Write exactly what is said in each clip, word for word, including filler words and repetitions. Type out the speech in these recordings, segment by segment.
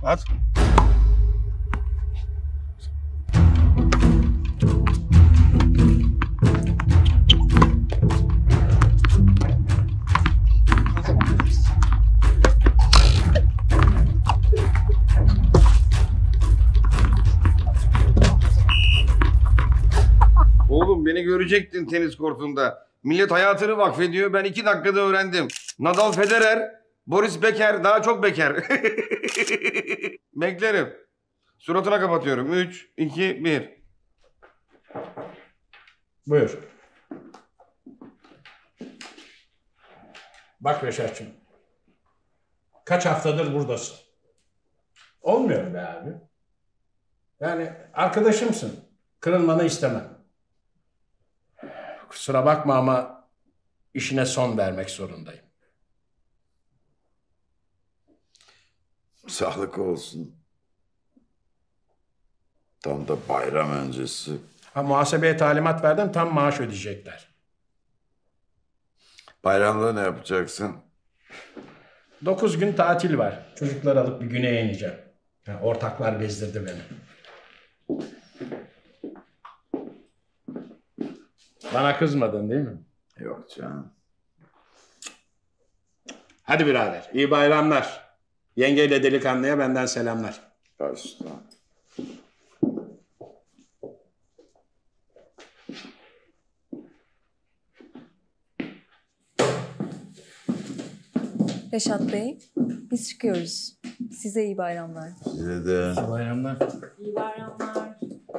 At. Oğlum beni görecektin tenis kortunda. Millet hayatını vakfediyor. Ben iki dakikada öğrendim. Nadal Federer, Boris Becker, daha çok Becker. Beklerim. Suratına kapatıyorum. Üç, iki, bir. Buyur. Bak Reşat'cığım. Kaç haftadır buradasın. Olmuyor be abi. Yani arkadaşımsın. Kırılmanı istemem. Kusura bakma ama işine son vermek zorundayım. Sağlık olsun. Tam da bayram öncesi. Ha, muhasebeye talimat verdim, tam maaş ödeyecekler. Bayramda ne yapacaksın? Dokuz gün tatil var. Çocukları alıp bir güneye ineceğim. Ha, ortaklar bezdirdi beni. Bana kızmadın değil mi? Yok canım. Hadi birader, iyi bayramlar. Yengeyle delikanlıya benden selamlar. Başla. Reşat Bey, biz çıkıyoruz. Size iyi bayramlar. Size de. İyi bayramlar. İyi bayramlar.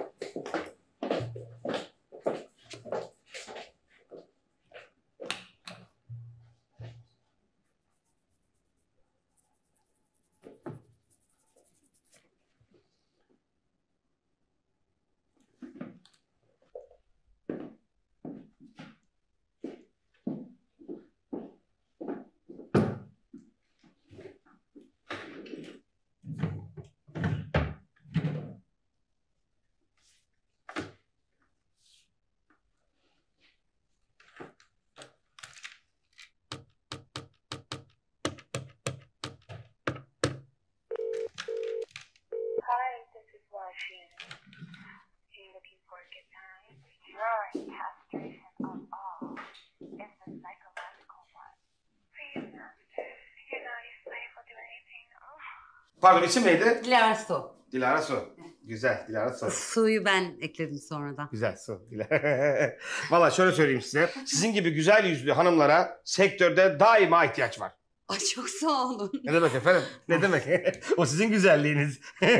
Pardon, isim neydi? Dilara Su. Dilara Su. Güzel, Dilara Su. Suyu ben ekledim sonradan. Güzel Su. Valla şöyle söyleyeyim size. Sizin gibi güzel yüzlü hanımlara sektörde daima ihtiyaç var. Ay çok sağ olun. Ne demek efendim? Ne demek? O sizin güzelliğiniz.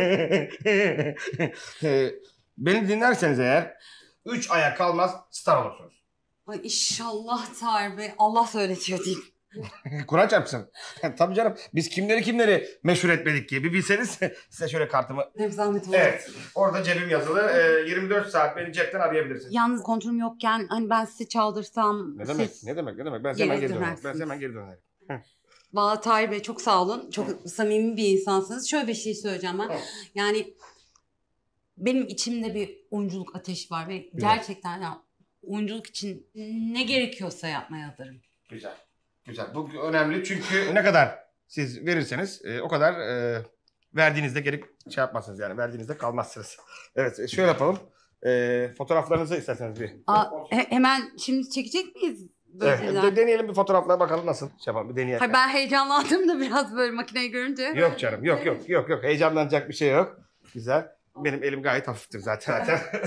Beni dinlerseniz eğer üç aya kalmaz star olursunuz. Ay inşallah Tahir Bey. Allah söyletiyor diyeyim. Kur'an çarpsın. Tabii canım. Biz kimleri kimleri meşhur etmedik ki. Bir bilseniz size şöyle kartımı... Ne zahmet oldu. Evet. Orada cebim yazılı. Ee, yirmi dört saat beni cepten arayabilirsiniz. Yalnız kontrolüm yokken hani ben sizi çaldırsam... Ne demek? Siz... Ne demek? Ne demek? Ben Geri hemen geri dönerim. dönersiniz. Ben hemen geri dönerim. Vallahi Tahir Bey çok sağ olun. Çok samimi bir insansınız. Şöyle bir şey söyleyeceğim ben. Yani benim içimde bir oyunculuk ateşi var ve gerçekten yani oyunculuk için ne gerekiyorsa yapmaya hazırım. Güzel. Güzel. Bu önemli çünkü ne kadar siz verirseniz e, o kadar e, verdiğinizde gerek şey yapmazsınız yani. Verdiğinizde kalmazsınız. Evet. E, şöyle yapalım. E, fotoğraflarınızı isterseniz bir. Aa, he- hemen şimdi çekecek miyiz? Böyle Evet. şeyler? De, deneyelim bir fotoğraflar bakalım nasıl. Şey yapalım bir deneyelim. Hayır, ben heyecanlandım da biraz böyle makineyi görünce. Yok canım. Yok yok yok yok. Heyecanlanacak bir şey yok. Güzel. Benim elim gayet hafiftir zaten.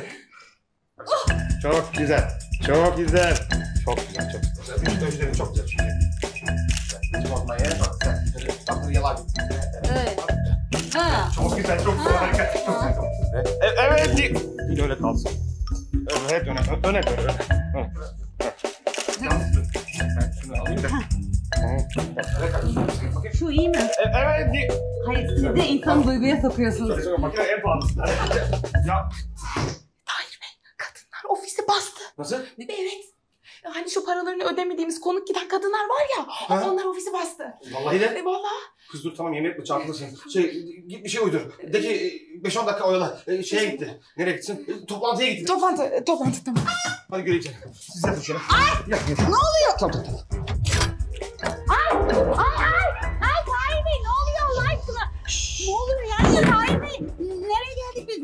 Çok güzel. Çok güzel. Çok güzel. Çok güzel. Üç gözlerim çok güzel çünkü. Hiç bozmayın. Çok güzel. Şöyle tatlı yalan. Evet. Ha. Çok güzel. Çok güzel. Harika. Çok güzel. Çok güzel. Evet. Evet. Dil öyle kalsın. Evet. Öne. Öne. Öne. Öne. Öne. Yalnız dur. Ben şunu alayım da. Şu iyi mi? Evet. Dil. Hayır, siz de insanı duyguya sokuyorsunuz. Makine en pahalısı. Ya. Tahir Bey, kadınlar ofisi bastı. Nasıl? Evet. Hani şu paralarını ödemediğimiz konuk giden kadınlar var ya, Ha? onlar ofisi bastı. Vallahi de. E vallahi. Kız dur tamam yemin etme çarpılırsın. Şey git bir şey uydur. De ki beş on dakika oyala. E, şeye gitti. Nereye gitsin? E, toplantıya gitti. Toplantı, toplantı tamam. Hadi göreyim seni. Siz yatın şöyle. Ay! Yat, yat. Ne oluyor? Tamam tamam. Ay, ay, ay, ay Tahir Bey ne oluyor Allah aşkına? Ne oluyor ya?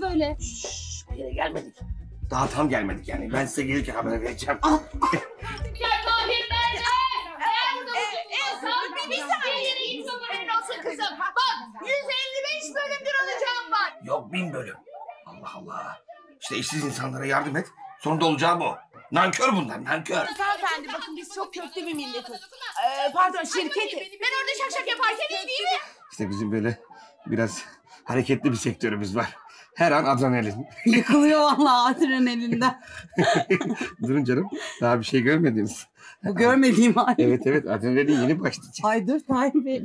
söyle. Bir yere gelmedik. Daha tam gelmedik yani. Ben size gelirken haber vereceğim. Ya Tahir nerede? Eğer burada bir saniye yere gitsin haberin olsun kızım. Bak yüz elli beş bölümdür alacağım var. Yok bin bölüm. Allah Allah. İşte işsiz insanlara yardım et. Sonunda olacağı bu. Nankör bunlar, nankör. Hanımefendi bakın biz çok köklü bir milletiz. Ee, pardon şirketi. Ben orada şak şak yaparken iyi değil mi? İşte bizim böyle biraz hareketli bir sektörümüz var. Her an adrenalin. Yıkılıyor vallahi adrenalinden. Durun canım. Daha bir şey görmediniz. Bu görmediğim hali. Evet evet adrenalin yeni başlayacak. Ay dur Tahir Bey.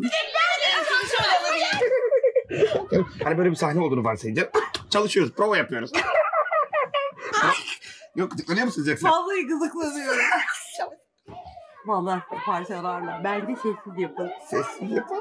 Hani böyle bir sahne olduğunu varsayınca çalışıyoruz, prova yapıyoruz. Yok gıdıklanıyor musunuz yoksa? Vallahi gıdıklanıyorum. Vallahi parçalarla. Bence sessiz yapın. Sessiz yapalım.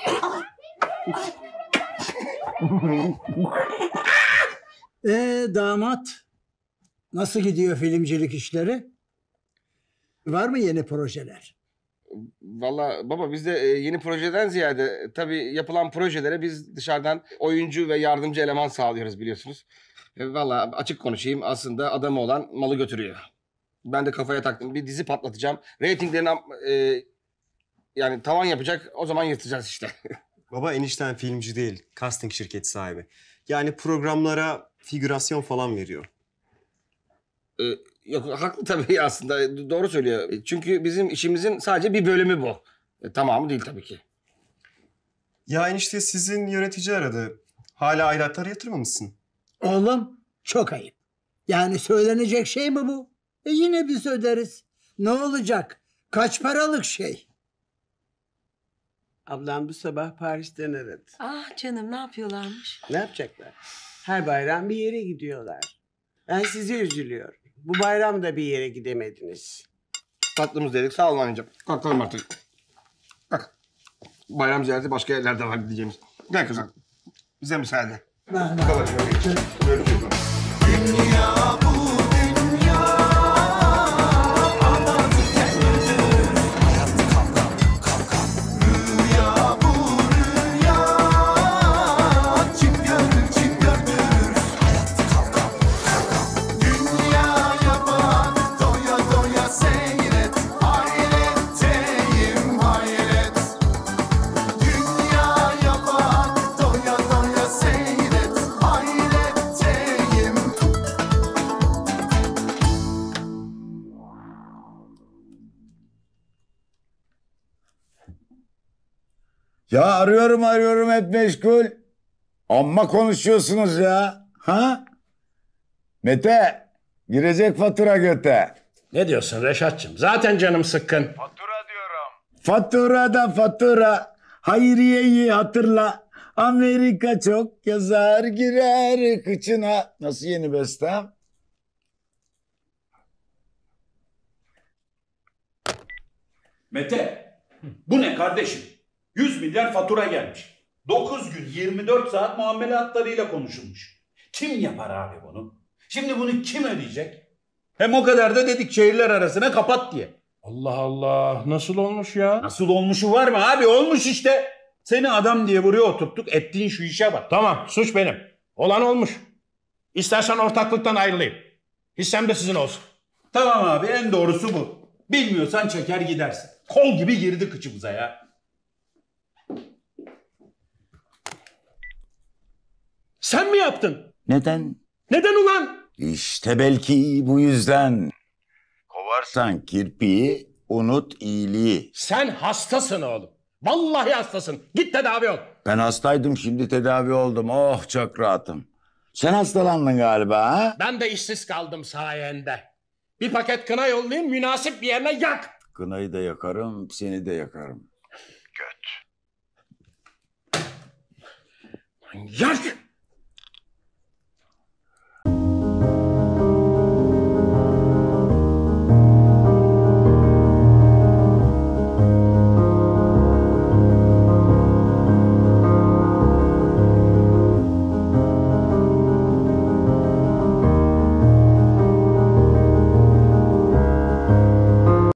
Ee damat, nasıl gidiyor filmcilik işleri? Var mı yeni projeler? Vallahi baba biz de e, yeni projeden ziyade e, tabii yapılan projelere biz dışarıdan oyuncu ve yardımcı eleman sağlıyoruz biliyorsunuz. E, vallahi açık konuşayım aslında adamı olan malı götürüyor. Ben de kafaya taktım bir dizi patlatacağım. Ratinglerini e, yani tavan yapacak o zaman yırtacağız işte. Baba enişten filmci değil, casting şirketi sahibi. Yani programlara figürasyon falan veriyor. E, yok haklı tabii aslında doğru söylüyor. E, Çünkü bizim işimizin sadece bir bölümü bu. E, tamamı değil tabii ki. Ya enişte sizin yönetici aradı. Hala aidatları yatırmamışsın. Oğlum, çok ayıp. Yani söylenecek şey mi bu? E yine biz öderiz. Ne olacak? Kaç paralık şey? Ablam bu sabah Paris'ten aradı. Ah canım ne yapıyorlarmış? Ne yapacaklar? Her bayram bir yere gidiyorlar. Ben size üzülüyorum. Bu bayram da bir yere gidemediniz. Tatlımız dedik sağ olun anneciğim. Kalkalım artık. Bak bayram ziyareti başka yerlerde var gideceğimiz. Gel kızım. Bize müsaade. Ben- Ya arıyorum arıyorum hep meşgul. Amma konuşuyorsunuz ya. Ha? Mete, girecek fatura göte. Ne diyorsun Reşat'cığım? Zaten canım sıkkın. Fatura da fatura. Hayriye'yi hatırla. Amerika çok yazar girer kıçına. Nasıl yeni bestem? Mete, bu ne kardeşim? yüz milyar fatura gelmiş. dokuz gün yirmi dört saat muamele hatlarıyla konuşulmuş. Kim yapar abi bunu? Şimdi bunu kim ödeyecek? Hem o kadar da dedik şehirler arasına kapat diye. Allah Allah. Nasıl olmuş ya? Nasıl olmuşu var mı abi? Olmuş işte. Seni adam diye buraya oturttuk. Ettiğin şu işe bak. Tamam, suç benim. Olan olmuş. İstersen ortaklıktan ayrılayım. Hissem de sizin olsun. Tamam abi, en doğrusu bu. Bilmiyorsan çeker gidersin. Kol gibi girdi kıçımıza ya. Sen mi yaptın? Neden? Neden ulan? İşte belki bu yüzden. Kovarsan kirpiyi, unut iyiliği. Sen hastasın oğlum. Vallahi hastasın. Git tedavi ol. Ben hastaydım, şimdi tedavi oldum. Oh, çok rahatım. Sen hastalandın galiba ha? Ben de işsiz kaldım sayende. Bir paket kına yollayayım, münasip bir yerine yak. Kınayı da yakarım, seni de yakarım. Yak!